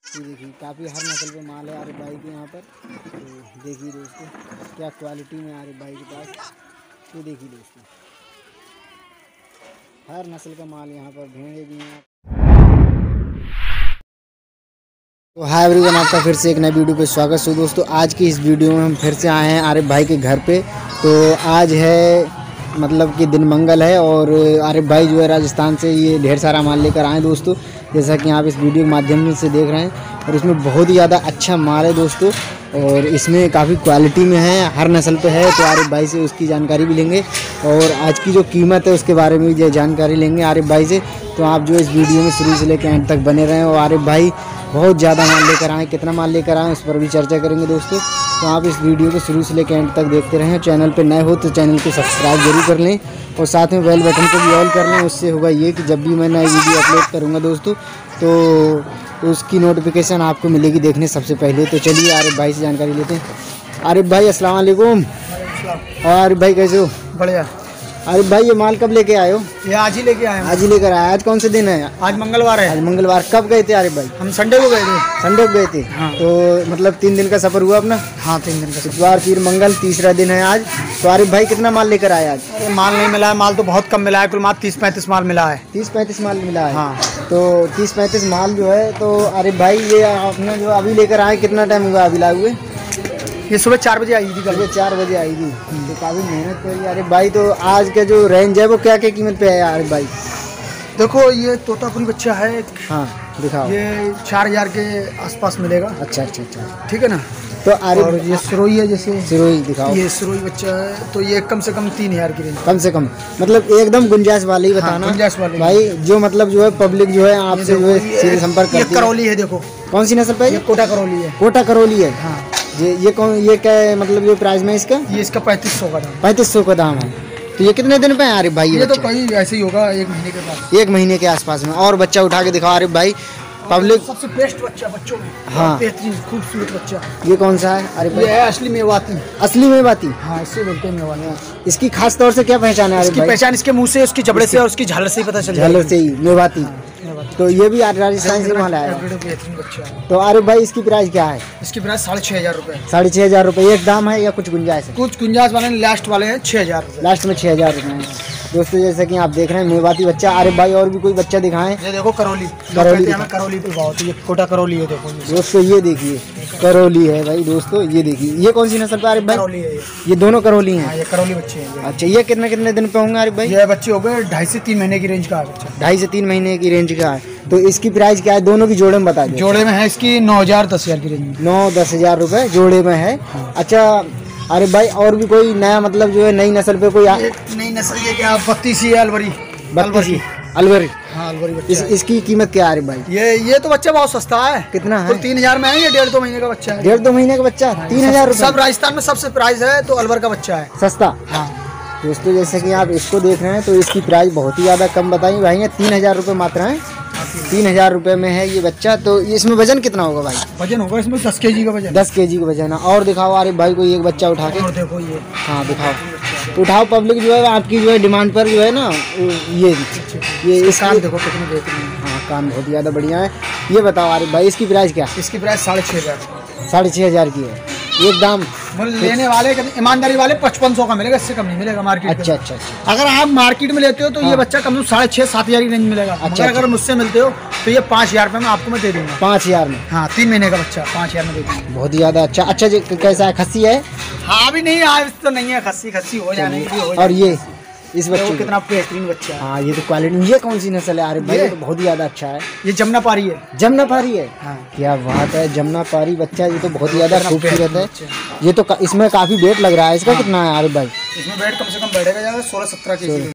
ये देखिए काफ़ी हर नस्ल पे माल है आरिफ भाई के यहाँ पर। तो देखिए दोस्तों क्या क्वालिटी में आरिफ भाई के पास। ये देखिए दोस्तों हर नस्ल का माल यहाँ पर, भेड़े भी हैं। तो हाय एवरीवन, आपका फिर से एक नई वीडियो पे स्वागत है। दोस्तों आज की इस वीडियो में हम फिर से आए हैं आरिफ भाई के घर पे। तो आज है मतलब कि दिन मंगल है और आरिफ भाई जो है राजस्थान से ये ढेर सारा माल लेकर आए दोस्तों, जैसा कि आप इस वीडियो के माध्यम से देख रहे हैं। और इसमें बहुत ही ज़्यादा अच्छा माल है दोस्तों और इसमें काफ़ी क्वालिटी में है, हर नस्ल पे है। तो आरिफ भाई से उसकी जानकारी भी लेंगे और आज की जो कीमत है उसके बारे में भी जानकारी लेंगे आरिफ भाई से। तो आप जो इस वीडियो में शुरू से लेकर एंड तक बने रहें। और आरिफ भाई बहुत ज़्यादा माल लेकर आए, कितना माल लेकर आए उस पर भी चर्चा करेंगे दोस्तों। तो आप इस वीडियो को शुरू से लेकर एंड तक देखते रहें। चैनल पे नए हो तो चैनल को सब्सक्राइब जरूर कर लें और साथ में बेल बटन को भी ऑल कर लें। उससे होगा ये कि जब भी मैं नई वीडियो अपलोड करूँगा दोस्तों तो उसकी नोटिफिकेशन आपको मिलेगी देखने सबसे पहले। तो चलिए आरिफ भाई से जानकारी लेते हैं। आरिफ भाई अस्सलाम वालेकुम। और आरिफ भाई कैसे हो? बढ़िया। आरिफ भाई ये माल कब लेके आए हो? ये आज ही लेके आए हैं। आज ही लेकर आए। आज कौन से दिन है? आज मंगलवार है। आज मंगलवार। कब गए थे आरिफ भाई? हम संडे को गए थे। संडे को गए थे। हाँ। तो मतलब 3 दिन का सफर हुआ अपना? हाँ 3 दिन का सफर। इतवार फिर मंगल, तीसरा दिन है आज। तो आरिफ भाई कितना माल लेकर आए आज? अरे माल नहीं मिला है, माल तो बहुत कम मिला है, कुल मात्र 30-35 माल मिला है। 30-35 माल मिला है। हाँ। तो 30-35 माल जो है तो आरिफ भाई ये आपने जो अभी लेकर आए कितना टाइम हुआ अभी लाए हुए? ये सुबह 4 बजे आई थी। सुबह 4 बजे आई थी। तो काफ़ी मेहनत करी आरिफ भाई। तो आज का जो रेंज है वो क्या क्या कीमत पे है आरिफ भाई? देखो ये तोतापुरी बच्चा है। हाँ दिखाओ। ये 4000 के आसपास मिलेगा। अच्छा अच्छा अच्छा, ठीक है ना। तो आरिफ और ये सिरोही है, जैसे सिरोही दिखाओ। ये सिरोही बच्चा है तो ये कम से कम 3000 की रेंज। कम से कम मतलब एकदम गुंजाइश वाले ही बताना। हाँ, गुंजाइश वाले भाई जो मतलब जो है पब्लिक जो है आपसे जो है सीधे संपर्क ये करती है। करौली है। देखो कौन सी नस्ल पे? ये कोटा करौली है। कोटा करौली है। हाँ। ये कौन, ये क्या है मतलब ये प्राइस में इसका? ये इसका 3500 का दाम। 3500 का दाम है। तो ये कितने दिन पे है आरिफ भाई? ये तो कहीं ऐसे ही होगा 1 महीने के बाद। 1 महीने के आसपास में। और बच्चा उठा के दिखाओ आरिफ भाई पब्लिक। सबसे बेस्ट बच्चा बच्चों में। हाँ। बेहतरीन खूबसूरत बच्चा। ये कौन सा है आरिफ भाई? ये है असली मेवाती। असली मेवाती। हाँ इससे बोलते हैं मेवाती। इसकी खास तौर से क्या पहचान है आरिफ इसकी भाई? पहचान इसके मुंह से, उसकी जबड़े से और उसकी झालर से ही पता चल जाएगी। झालर से ही मेवाती। तो ये भी राजस्थान से माल आया। बेहतरीन बच्चा है। तो आरिफ भाई इसकी प्राइस क्या है? इसकी प्राइस 6500 रुपये। 6500 रुपये एक दाम है या कुछ गुंजाइश है? कुछ गुंजाइश वाले लास्ट वाले हैं 6000 रुपये। लास्ट में 6000 रुपये है दोस्तों। जैसा कि आप देख रहे हैं मेवाती बच्चा। आरिफ भाई और भी कोई बच्चा दिखाएं। ये देखो करौली। करौली करौली पे बहुत, ये कोटा करौली है। देखो दोस्तों ये देखिए करौली है भाई दोस्तों। ये देखिए ये कौन सी नस्ल पे आरिफ भाई? करौली है ये दोनों करौली हैं। ये करौली बच्चे हैं। अच्छा ये कितने कितने दिन पे होंगे आरिफ भाई? ये बच्चे हो गए 2.5 से 3 महीने की रेंज का है बच्चा। 2.5 से 3 महीने की रेंज का है। तो इसकी प्राइस क्या है? दोनों की जोड़े में बता दें। जोड़े में है इसकी 9000-10,000 की रेंज। 9-10 हज़ार रुपये जोड़े में है। अच्छा आरिफ भाई और भी कोई नया मतलब जो है नई नस्ल पे कोई नई नस्ल ये क्या 32 है अलवरी। अलवरी। अलवरी। हाँ अलवरी बच्चा। इसकी कीमत क्या है आरिफ भाई? ये तो बच्चा बहुत सस्ता है। कितना है? तो 3000 में है। ये 1.5-2 महीने का बच्चा है। 1.5-2 महीने का बच्चा 3000 रुपये। सब राजस्थान में सबसे प्राइस है तो अलवर का बच्चा है सस्ता। हाँ दोस्तों जैसे कि आप इसको देख रहे हैं तो इसकी प्राइस बहुत ही ज़्यादा कम बताई भाई है। 3000 रुपये मात्र है। 3000 रुपये में है ये बच्चा। तो इसमें वजन कितना होगा भाई? वजन होगा इसमें 10 kg का वजन। 10 kg का वजन है। और दिखाओ आरिफ भाई को एक बच्चा उठा के। और देखो ये। हाँ दिखाओ उठाओ। पब्लिक जो है आपकी जो है डिमांड पर जो है ना ये इस कान देखो कितने बेहतरीन। हाँ कान बहुत ज़्यादा बढ़िया है। ये बताओ आरिफ भाई इसकी प्राइस क्या? इसकी प्राइस 6500। 6500 की है एक दाम। लेने वाले ईमानदारी वाले 5500 का मिलेगा, इससे कम नहीं मिलेगा मार्केट। अच्छा अच्छा अच्छा। अगर आप मार्केट में लेते हो तो ये बच्चा कम से कम 6500-7000 की रेंज मिलेगा। अच्छा, अगर मुझसे मिलते हो तो ये 5000 रुपये में आपको मैं दे दूंगा। 5000 में? हाँ 3 महीने का बच्चा 5000 में दे दूंगा। बहुत ही ज़्यादा अच्छा। अच्छा जी कैसा है? खस्सी है? हाँ अभी नहीं आज तो नहीं है। खस्सी हो जाने की। और ये इस बच्चे कितना बेहतरीन बच्चा है। हाँ ये तो क्वालिटी। ये कौन सी नस्ल है आरिफ भाई? ये तो बहुत ही ज़्यादा अच्छा है। ये जमुनापारी है। जमुनापारी है। हाँ। क्या बात है। जमुनापारी बच्चा ये तो बहुत ही ज़्यादा खूबसूरत है। ये तो इसमें काफ़ी वेट लग रहा है। इसका कितना है आरिफ भाई? इसमें वेट कम से कम बैठेगा 16-17 kg।